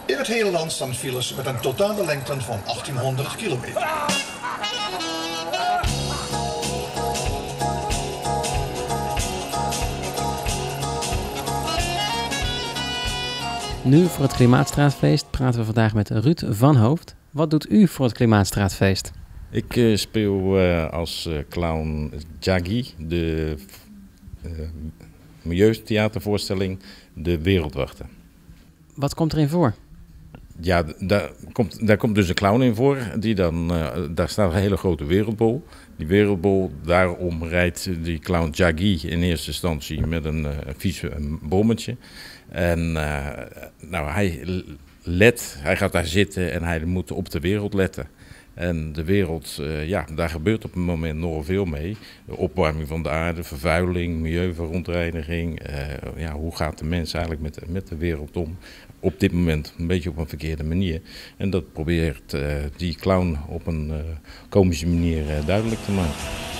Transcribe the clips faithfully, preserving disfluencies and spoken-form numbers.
In het hele land staan files met een totale lengte van achttienhonderd kilometer. Nu voor het Klimaatstraatfeest praten we vandaag met Ruud van Hoofd. Wat doet u voor het Klimaatstraatfeest? Ik uh, speel uh, als uh, clown Jaggi, de uh, milieutheatervoorstelling De Wereldwachten. Wat komt erin voor? Ja, daar komt, daar komt dus een clown in voor. Die dan, uh, daar staat een hele grote wereldbol. Die wereldbol, daarom rijdt die clown Jaggi in eerste instantie met een uh, vies een bommetje. En uh, nou, hij let, hij gaat daar zitten en hij moet op de wereld letten. En de wereld, uh, ja, daar gebeurt op het moment nogal veel mee. De opwarming van de aarde, vervuiling, milieuverontreiniging. Uh, ja, hoe gaat de mens eigenlijk met, met de wereld om? Op dit moment een beetje op een verkeerde manier. En dat probeert uh, die clown op een uh, komische manier uh, duidelijk te maken.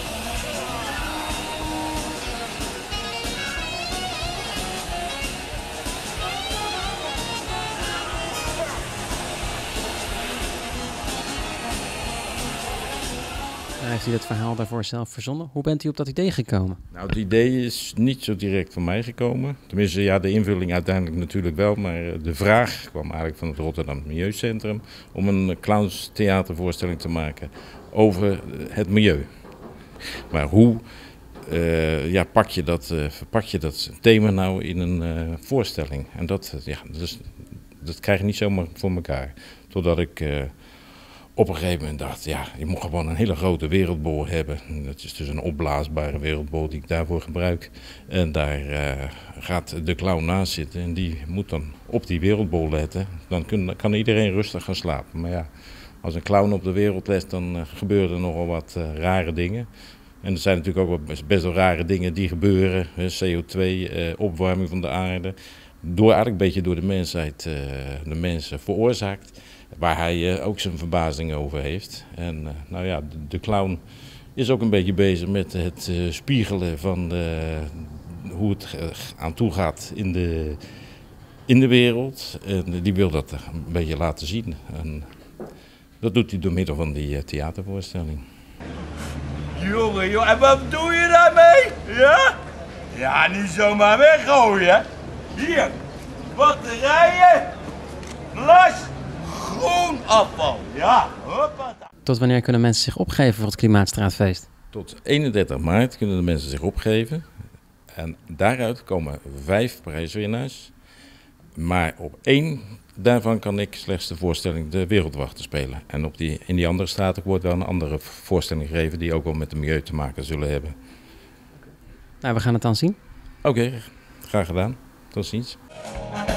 Heeft u dat verhaal daarvoor zelf verzonnen? Hoe bent u op dat idee gekomen? Nou, het idee is niet zo direct van mij gekomen. Tenminste, ja, de invulling uiteindelijk natuurlijk wel. Maar de vraag kwam eigenlijk van het Rotterdam Milieucentrum om een clownstheatervoorstelling te maken over het milieu. Maar hoe uh, ja, pak je dat, uh, verpak je dat thema nou in een uh, voorstelling? En dat, ja, dus, dat krijg je niet zomaar voor elkaar. Totdat ik... Uh, Op een gegeven moment dacht, ja, je moet gewoon een hele grote wereldbol hebben. Dat is dus een opblaasbare wereldbol die ik daarvoor gebruik. En daar uh, gaat de clown naast zitten en die moet dan op die wereldbol letten. Dan kun, kan iedereen rustig gaan slapen. Maar ja, als een clown op de wereld let, dan uh, gebeuren er nogal wat uh, rare dingen. En er zijn natuurlijk ook wel best wel rare dingen die gebeuren. C O twee, uh, opwarming van de aarde. Door, eigenlijk een beetje door de mensheid, uh, de mensen veroorzaakt. Waar hij uh, ook zijn verbazing over heeft. En uh, nou ja, de, de clown is ook een beetje bezig met het uh, spiegelen van de, hoe het uh, aan toe gaat in de, in de wereld. En uh, die wil dat een beetje laten zien. En dat doet hij door middel van die uh, theatervoorstelling. Jongen, jongen, en wat doe je daarmee? Ja? Ja, niet zomaar weggooien. Hier, batterijen, glas. Groen afval, ja. Hoppata. Tot wanneer kunnen mensen zich opgeven voor het Klimaatstraatfeest? Tot eenendertig maart kunnen de mensen zich opgeven. En daaruit komen vijf prijswinnaars. Maar op één daarvan kan ik slechts de voorstelling De Wereldwachten spelen. En op die, in die andere straten wordt wel een andere voorstelling gegeven die ook wel met het milieu te maken zullen hebben. Nou, we gaan het dan zien. Oké, okay, graag gedaan. Tot ziens.